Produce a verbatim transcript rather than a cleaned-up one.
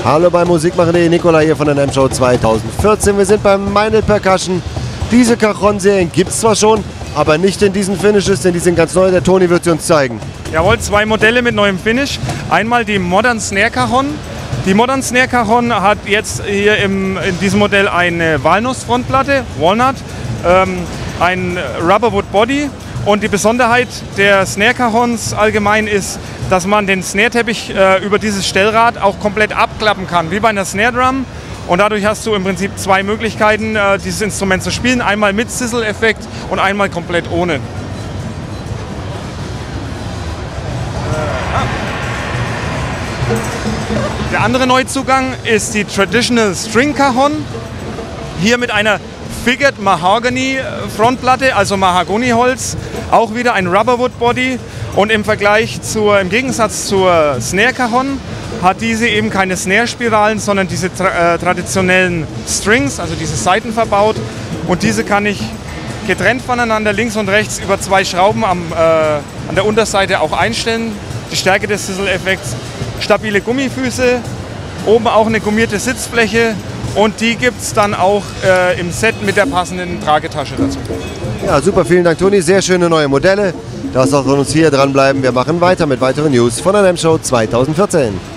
Hallo bei Musikmacher.de, Nikola hier von der NAMM Show zweitausendvierzehn. Wir sind beim Meinl Percussion. Diese Cajon-Serien gibt es zwar schon, aber nicht in diesen Finishes, denn die sind ganz neu. Der Toni wird sie uns zeigen. Jawohl, zwei Modelle mit neuem Finish. Einmal die Modern Snare Cajon. Die Modern Snare Cajon hat jetzt hier im, in diesem Modell eine Walnuss-Frontplatte, Walnut, ähm, ein Rubberwood Body. Und die Besonderheit der Snare Cajons allgemein ist, dass man den Snare-Teppich äh, über dieses Stellrad auch komplett abklappen kann, wie bei einer Snare Drum. Und dadurch hast du im Prinzip zwei Möglichkeiten, äh, dieses Instrument zu spielen. Einmal mit Sizzle-Effekt und einmal komplett ohne. Der andere Neuzugang ist die Traditional String Cajon. Hier mit einer Figured Mahogany Frontplatte, also Mahagoniholz, auch wieder ein Rubberwood Body, und im Vergleich zur, im Gegensatz zur Snare Cajon hat diese eben keine Snare-Spiralen, sondern diese tra äh, traditionellen Strings, also diese Saiten verbaut, und diese kann ich getrennt voneinander links und rechts über zwei Schrauben am, äh, an der Unterseite auch einstellen. Die Stärke des Sizzle-Effekts, stabile Gummifüße, oben auch eine gummierte Sitzfläche. Und die gibt es dann auch äh, im Set mit der passenden Tragetasche dazu. Ja, super, vielen Dank, Toni. Sehr schöne neue Modelle. Das soll uns hier dranbleiben. Wir machen weiter mit weiteren News von der NAMM Show zweitausendvierzehn.